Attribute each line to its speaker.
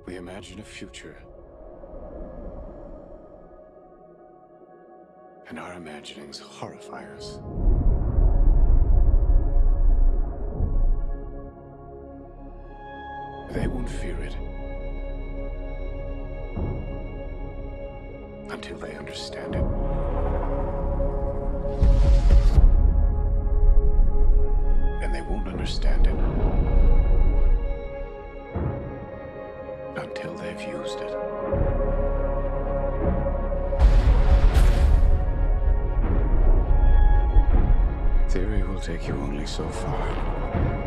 Speaker 1: We imagine a future. And our imaginings horrify us. They won't fear it until they understand it. And they won't understand it until they've used it. Theory will take you only so far.